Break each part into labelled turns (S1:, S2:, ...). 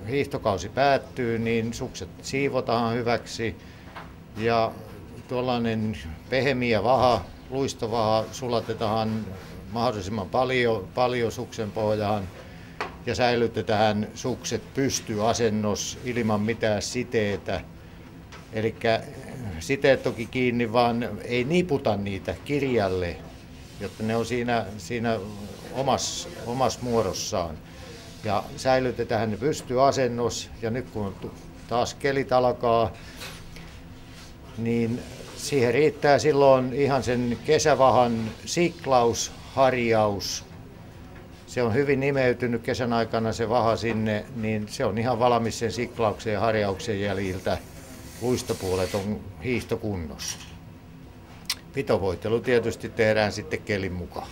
S1: hiihtokausi päättyy, niin sukset siivotaan hyväksi ja tuollainen pehmeä vaha, luistovaha sulatetaan mahdollisimman paljon suksen pohjaan ja säilytetään sukset pystyasennossa ilman mitään siteitä. Eli siteet toki kiinni, vaan ei niputa niitä kirjalle, jotta ne on siinä omassa muodossaan. Ja säilytetään ne pystyasennossa ja nyt kun taas kelit alkaa, niin siihen riittää silloin ihan sen kesävahan siklaus, harjaus. Se on hyvin nimeytynyt kesän aikana se vaha sinne, niin se on ihan valmis sen siklauksen ja harjauksen jäljiltä. Luistopuolet on hiihtokunnossa. Pitovoitelu tietysti tehdään sitten kelin mukaan.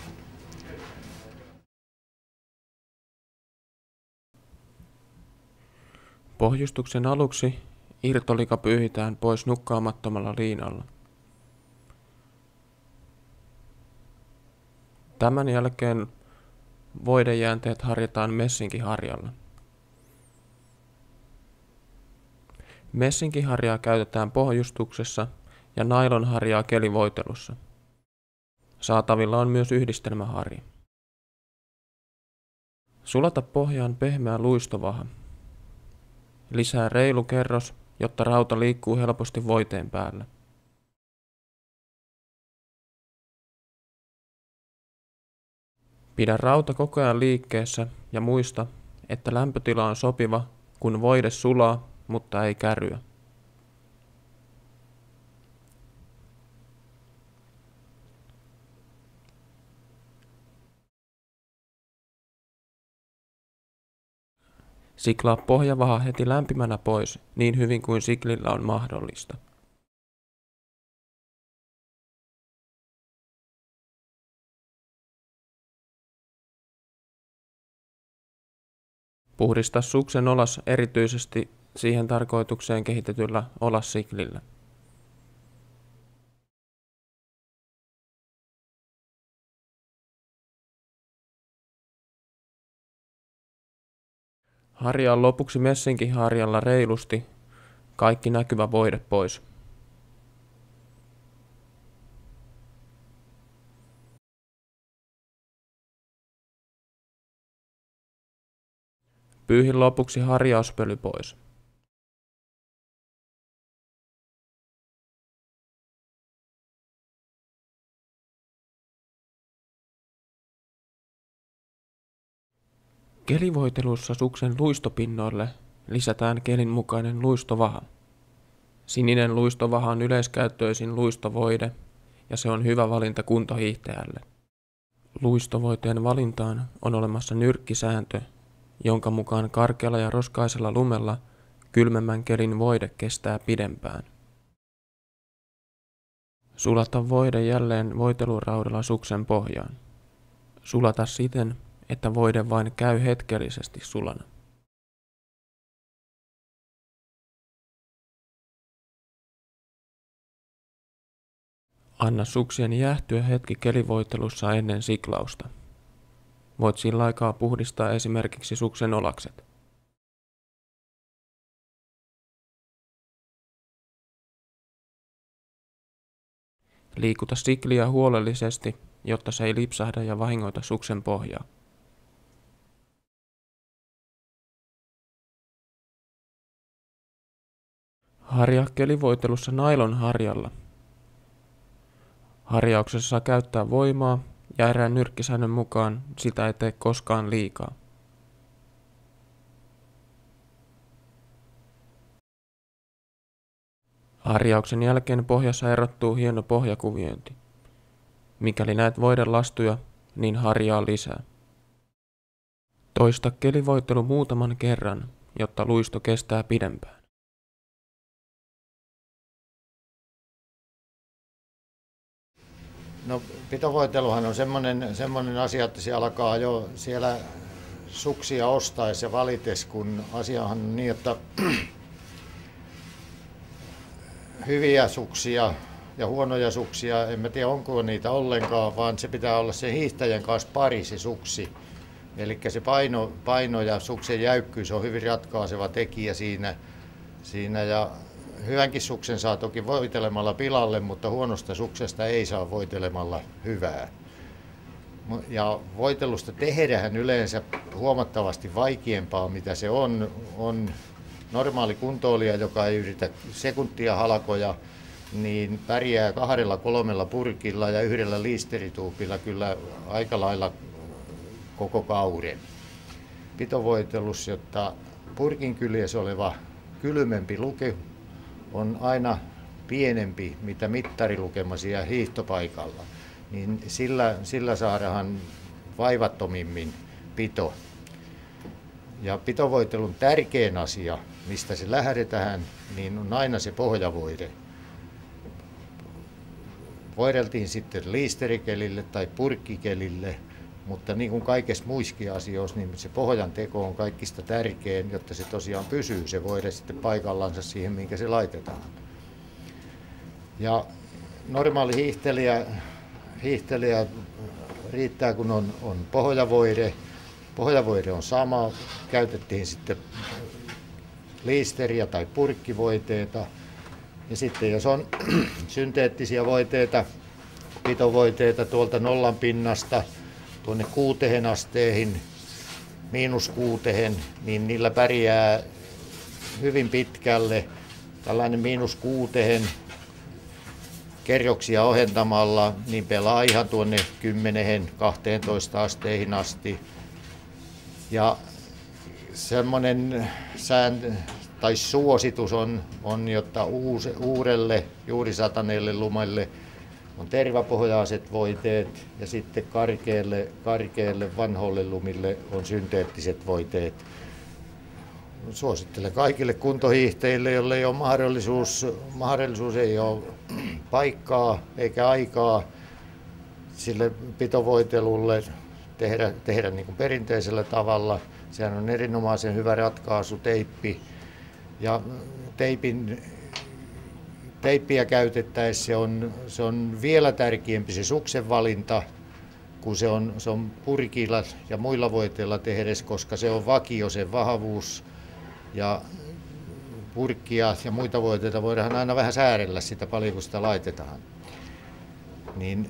S2: Pohjustuksen aluksi irtolika pyyhitään pois nukkaamattomalla liinalla. Tämän jälkeen voidejäänteet harjataan messinkiharjalla. Messinkiharjaa käytetään pohjustuksessa ja nailonharjaa kelivoitelussa. Saatavilla on myös yhdistelmäharja. Sulata pohjaan pehmeä luistovaha. Lisää reilu kerros, jotta rauta liikkuu helposti voiteen päällä. Pidä rauta koko ajan liikkeessä ja muista, että lämpötila on sopiva, kun voide sulaa, mutta ei käryä. Siklaa pohjavaha heti lämpimänä pois niin hyvin kuin siklillä on mahdollista. Puhdista suksen olas erityisesti siihen tarkoitukseen kehitetyllä olassiklillä. Harjaa lopuksi messinkiharjalla reilusti kaikki näkyvä voide pois. Pyyhi lopuksi harjauspöly pois. Kelivoitelussa suksen luistopinnoille lisätään kelin mukainen luistovaha. Sininen luistovaha on yleiskäyttöisin luistovoide ja se on hyvä valinta kuntohiihtäjälle. Luistovoiteen valintaan on olemassa nyrkkisääntö, jonka mukaan karkealla ja roskaisella lumella kylmemmän kelin voide kestää pidempään. Sulata voide jälleen voiteluraudalla suksen pohjaan. Sulata siten, että voide vain käy hetkellisesti sulana. Anna suksien jäähtyä hetki kelivoitelussa ennen siklausta. Voit sillä aikaa puhdistaa esimerkiksi suksen olakset. Liikuta sikliä huolellisesti, jotta se ei lipsahda ja vahingoita suksen pohjaa. Harjaa kelivoitelussa nailonharjalla. Harjauksessa saa käyttää voimaa ja erään nyrkkisäännön mukaan sitä ei tee koskaan liikaa. Harjauksen jälkeen pohjassa erottuu hieno pohjakuviointi. Mikäli näet voidelastuja, niin harjaa lisää. Toista kelivoitelu muutaman kerran, jotta luisto kestää pidempään.
S1: No, pitovoiteluhan on semmoinen asia, että se alkaa jo siellä suksia ostaessa ja valitessa, kun asiahan on niin, että hyviä suksia ja huonoja suksia, en mä tiedä onko niitä ollenkaan, vaan se pitää olla sen hiihtäjän kanssa pari se suksi. Eli se paino ja suksen jäykkyys on hyvin ratkaiseva tekijä siinä ja hyvänkin suksen saa toki voitelemalla pilalle, mutta huonosta suksesta ei saa voitelemalla hyvää. Ja voitelusta tehdään yleensä huomattavasti vaikeampaa, mitä se on normaali kuntoilija, joka ei yritä sekuntia halkoja, niin pärjää 2-3 purkilla ja 1 liisterituupilla kyllä aika lailla koko kauden. Pitovoitelussa, jotta purkin kyljessä oleva kylmempi luke on aina pienempi, mitä mittarilukema siellä hiihtopaikalla, niin sillä saadaan vaivattomimmin pito. Ja pitovoitelun tärkein asia, mistä se lähdetään, niin on aina se pohjavoide. Voideltiin sitten liisterikelille tai purkkikelille, mutta niin kuin kaikessa muissakin asioissa, niin se pohjan teko on kaikista tärkein, jotta se tosiaan pysyy se voide sitten paikallansa siihen, minkä se laitetaan. Ja normaali hiihtelijä riittää, kun on pohjavoide. Pohjavoide on sama, käytettiin sitten liisteriä tai purkkivoiteita. Ja sitten jos on synteettisiä voiteita, pitovoiteita tuolta 0 pinnasta tuonne 6 asteihin, -6, niin niillä pärjää hyvin pitkälle. Tällainen -6 kerroksia ohentamalla, niin pelaa ihan tuonne 10-12 asteihin asti. Ja semmoinen suositus on, jotta uudelle juuri sataneelle lumelle on tervapohjaiset voiteet ja sitten karkealle vanhoille lumille on synteettiset voiteet. Suosittelen kaikille kuntohiihtäjille, joille ei ole mahdollisuus ei ole paikkaa eikä aikaa sille pitovoitelulle tehdä niin kuin perinteisellä tavalla. Sehän on erinomaisen hyvä ratkaisu, teippi. Ja teippiä käytettäessä se on vielä tärkeämpi se suksen valinta, kun se on purkilla ja muilla voiteilla tehdessä, koska se on vakio se vahvuus. Ja purkkia ja muita voiteita voidaan aina vähän säädellä sitä paljon, kun sitä laitetaan. Niin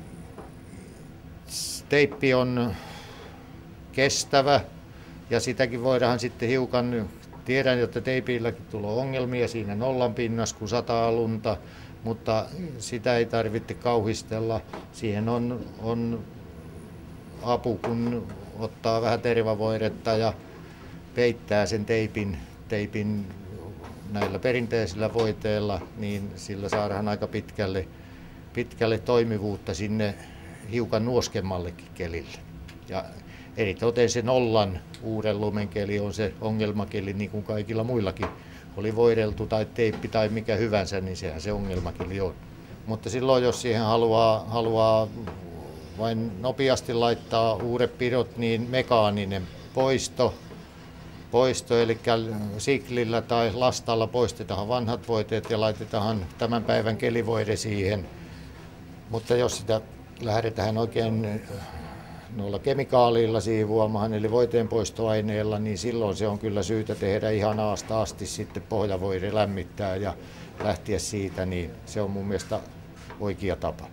S1: teippi on kestävä ja sitäkin voidaan sitten hiukan, tiedän, että teipilläkin tulee ongelmia siinä 0 pinnassa, kun sataa lunta, mutta sitä ei tarvitse kauhistella. Siihen on apu, kun ottaa vähän tervavoidetta ja peittää sen teipin näillä perinteisillä voiteilla, niin sillä saadaan aika pitkälle toimivuutta sinne hiukan nuoskemmallekin kelille. Ja eritoten se 0 uuden lumen keli on se ongelmakeli, niin kuin kaikilla muillakin. Oli voideltu tai teippi tai mikä hyvänsä, niin sehän se ongelmakeli on. Mutta silloin, jos siihen haluaa vain nopeasti laittaa uudet pidot, niin mekaaninen poisto, eli siklillä tai lastalla poistetaan vanhat voiteet ja laitetaan tämän päivän kelivoide siihen. Mutta jos sitä lähdetään oikein noilla kemikaaleilla siivoamaan, eli voiteenpoistoaineella, niin silloin se on kyllä syytä tehdä ihan aasta asti sitten pohjavoide lämmittää ja lähteä siitä, niin se on mun mielestä oikea tapa.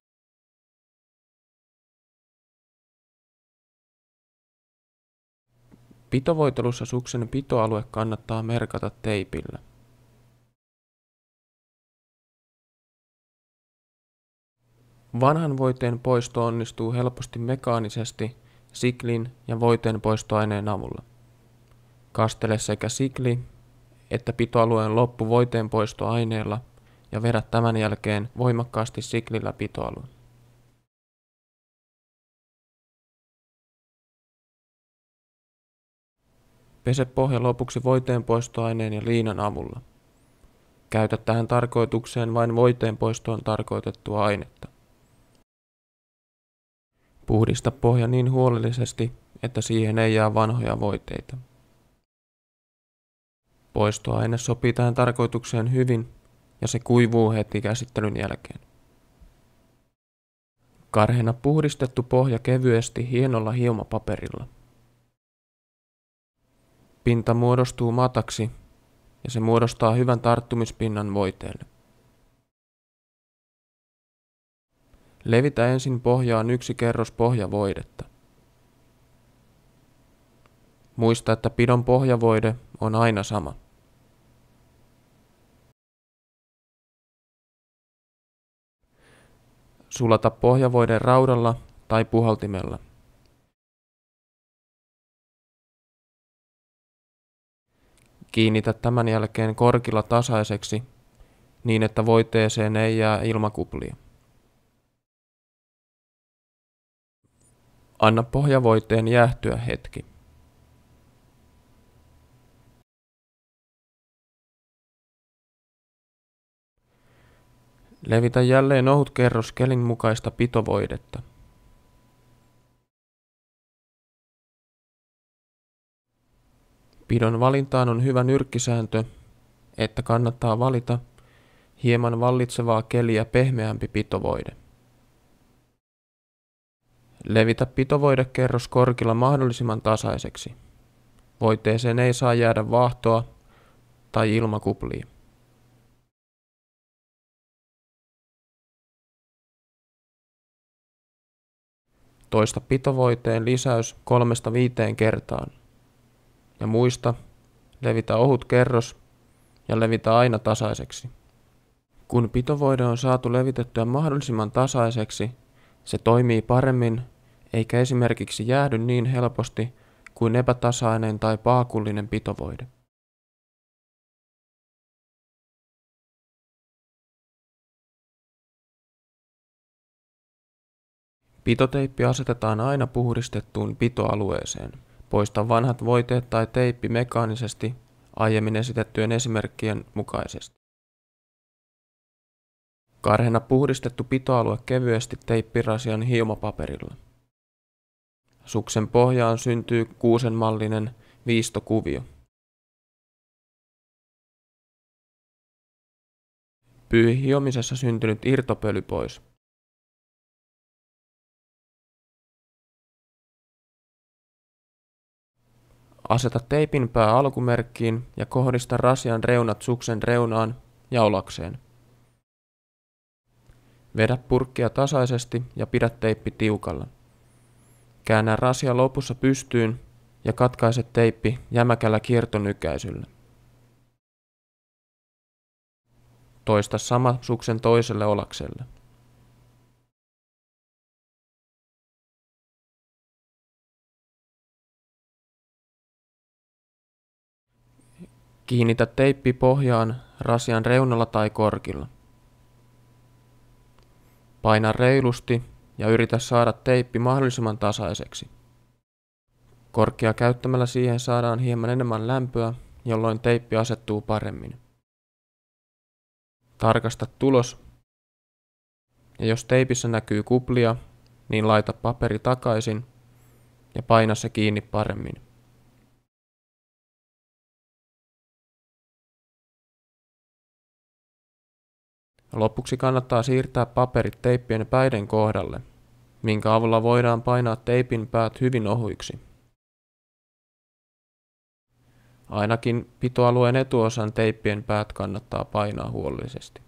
S2: Pitovoitelussa suksen pitoalue kannattaa merkata teipillä. Vanhan voiteen poisto onnistuu helposti mekaanisesti siklin ja voiteen poistoaineen avulla. Kastele sekä sikli että pitoalueen loppu voiteen poistoaineella ja vedä tämän jälkeen voimakkaasti siklillä pitoalue. Pese pohja lopuksi voiteen poistoaineen ja liinan avulla. Käytä tähän tarkoitukseen vain voiteen poistoon tarkoitettua ainetta. Puhdista pohja niin huolellisesti, että siihen ei jää vanhoja voiteita. Poistoaine sopii tähän tarkoitukseen hyvin ja se kuivuu heti käsittelyn jälkeen. Karheena puhdistettu pohja kevyesti hienolla hiomapaperilla. Pinta muodostuu mataksi ja se muodostaa hyvän tarttumispinnan voiteelle. Levitä ensin pohjaan 1 kerros pohjavoidetta. Muista, että pidon pohjavoide on aina sama. Sulata pohjavoide raudalla tai puhaltimella. Kiinnitä tämän jälkeen korkilla tasaiseksi niin, että voiteeseen ei jää ilmakuplia. Anna pohjavoiteen jäähtyä hetki. Levitä jälleen ohut kerros kelin mukaista pitovoidetta. Pidon valintaan on hyvä nyrkkisääntö, että kannattaa valita hieman vallitsevaa keliä pehmeämpi pitovoide. Levitä pitovoidekerros korkilla mahdollisimman tasaiseksi. Voiteeseen ei saa jäädä vaahtoa tai ilmakuplia. Toista pitovoiteen lisäys 3-5 kertaan. Ja muista, levitä ohut kerros ja levitä aina tasaiseksi. Kun pitovoide on saatu levitettyä mahdollisimman tasaiseksi, se toimii paremmin eikä esimerkiksi jäädy niin helposti kuin epätasainen tai paakullinen pitovoide. Pitoteippi asetetaan aina puhdistettuun pitoalueeseen. Poista vanhat voiteet tai teippi mekaanisesti aiemmin esitettyjen esimerkkien mukaisesti. Karhenna puhdistettu pitoalue kevyesti teippirasian hiomapaperilla. Suksen pohjaan syntyy kuusenmallinen viistokuvio. Pyyhi hiomisessa syntynyt irtopöly pois. Aseta teipin pää alkumerkkiin ja kohdista rasian reunat suksen reunaan ja olakseen. Vedä purkkia tasaisesti ja pidä teippi tiukalla. Käännä rasia lopussa pystyyn ja katkaise teippi jämäkällä kiertonykäisyllä. Toista sama suksen toiselle olakselle. Kiinnitä teippi pohjaan rasian reunalla tai korkilla. Paina reilusti ja yritä saada teippi mahdollisimman tasaiseksi. Korkkia käyttämällä siihen saadaan hieman enemmän lämpöä, jolloin teippi asettuu paremmin. Tarkasta tulos, ja jos teipissä näkyy kuplia, niin laita paperi takaisin ja paina se kiinni paremmin. Lopuksi kannattaa siirtää paperit teippien päiden kohdalle, minkä avulla voidaan painaa teipin päät hyvin ohuiksi. Ainakin pitoalueen etuosan teippien päät kannattaa painaa huolellisesti.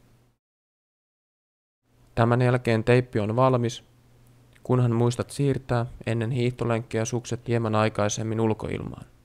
S2: Tämän jälkeen teippi on valmis, kunhan muistat siirtää ennen hiihtolenkkiä sukset hieman aikaisemmin ulkoilmaan.